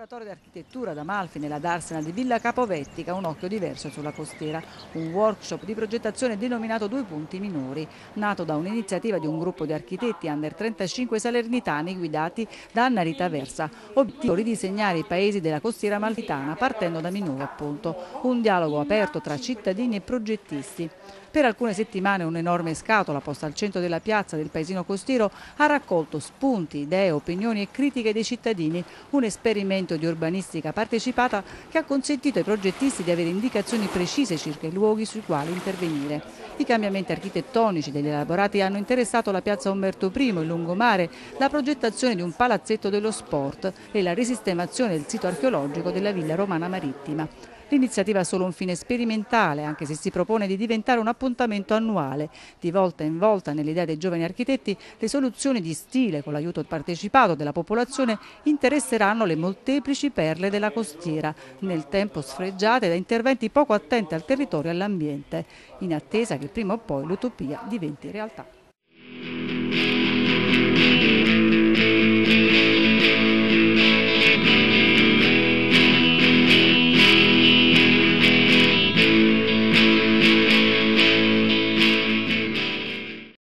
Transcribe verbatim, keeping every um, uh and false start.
laboratorio di architettura da Malfi nella D'Arsenal di Villa Capovettica, un occhio diverso sulla costiera, un workshop di progettazione denominato Due punti minori, nato da un'iniziativa di un gruppo di architetti under trentacinque salernitani guidati da Anna Rita Versa. Obiettivo ridisegnare i paesi della costiera malfitana partendo da minore appunto, un dialogo aperto tra cittadini e progettisti. Per alcune settimane un'enorme scatola posta al centro della piazza del paesino costiero ha raccolto spunti, idee, opinioni e critiche dei cittadini, un esperimento di urbanistica partecipata che ha consentito ai progettisti di avere indicazioni precise circa i luoghi sui quali intervenire. I cambiamenti architettonici degli elaborati hanno interessato la piazza Umberto primo, il lungomare, la progettazione di un palazzetto dello sport e la risistemazione del sito archeologico della Villa Romana Marittima. L'iniziativa ha solo un fine sperimentale, anche se si propone di diventare un appuntamento annuale. Di volta in volta, nell'idea dei giovani architetti, le soluzioni di stile, con l'aiuto partecipato della popolazione, interesseranno le molteplici perle della costiera, nel tempo sfregiate da interventi poco attenti al territorio e all'ambiente, in attesa che prima o poi l'utopia diventi realtà.